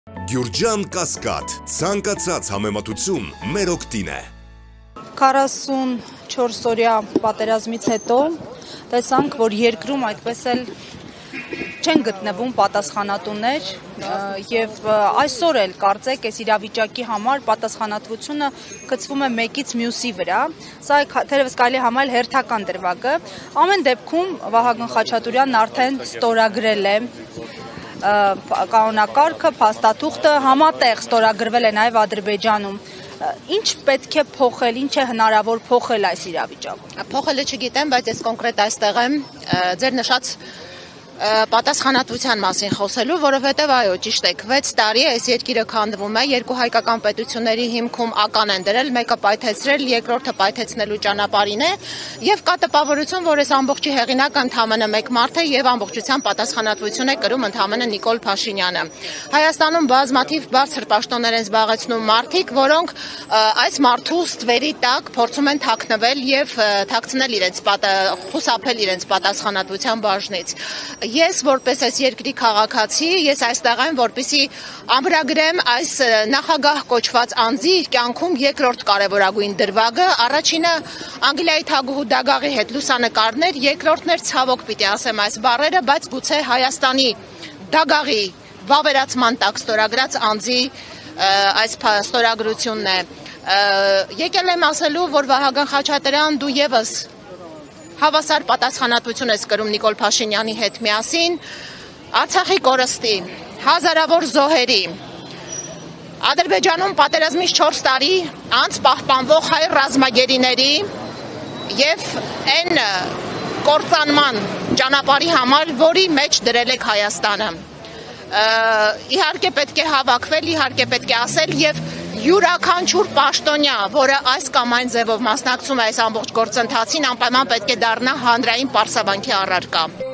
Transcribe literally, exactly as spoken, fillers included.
Գյուրջան Կասկադ, ցանկացած համեմատություն մեր օգտին է։ քառասունչորս օրյա պատերազմից հետո տեսանք, որ երկրում այդպես էլ չեն գտնվում պատասխանատուներ եւ այսօր էլ կարծեք այս իրավիճակի համար պատասխանատվությունը գծվում է մեկից մյուսի վրա։ Սա թերևս կարելի համարել հերթական դրվագը։ Ամեն դեպքում Վահագն Խաչատուրյանն արդեն ստորագրել է կանոնակարգը, փաստաթուղթը համատեղ ստորագրվել է նաև Ադրբեջանում։ Ինչ պետք է փոխել, ինչ է հնարավոր փոխել այս իրավիճակում։ Փոխելը չգիտեմ, բայց ես կոնկրետ այստեղ եմ ձեր նշած պատասխանատվության մասին խոսելու, որովհետև այո, ճիշտ եք, վեց տարի այս երկիրը քանդվում է, երկու հայկական պետությունների հիմքում ական են դրել, մեկը պայթեցրել, երկրորդը պայթեցնելու ճանապարհին է, եւ կա տպավորություն, որ այս ամբողջի հեղինակը ընդհանրապես մեկ մարդ է եւ ամբողջությամբ պատասխանատվություն է կրում ընդհանրապես Նիկոլ Փաշինյանը։ Հայաստանում բազմաթիվ բարձր պաշտոններ են զբաղեցնում մարդիկ, որոնք այս մարդու ստվերի տակ փորձում են թաքնվել եւ թաքցնել իրենց խուսափել իրենց պատասխանատվության բաժնից։ Ես որպես այս երկրի քաղաքացի, ես այստեղ եմ, որպեսզի ամրագրեմ այս նախագահ կոչված անձի իր կյանքում երկրորդ կարևորագույն դրվագը, առաջինը Անգլիայի թագուհու դագաղի հետ լուսանկարներ, երկրորդն էր ցավոք պիտի ասեմ այս բառերը, բայց գուցե Հայաստանի դագաղի վավերացման տակ ստորագրած անձի այս ստորագրությունն է։ Եկել եմ ասելու, որ Վահագն Խաչատրյան, դու եւս հավասար պատասխանատվություն ես կրում Նիկոլ Փաշինյանի հետ միասին, Արցախի կորստի, հազարավոր զոհերի, Ադրբեջանում պատերազմից չորս տարի անց պահպանվող հայ ռազմագերիների եւ այն կործանման ճանապարհի համար, որի մեջ դրել եք Հայաստանը։ Իհարկե պետք է հավաքվել, իհարկե պետք է ասել եւ յուրաքանչյուր պաշտոնյա, որը այս կամ այն ձևով մասնակցում է այս ամբողջ գործընթացին, անպայման պետք է դառնա հանրային պարսավանքի առարկա։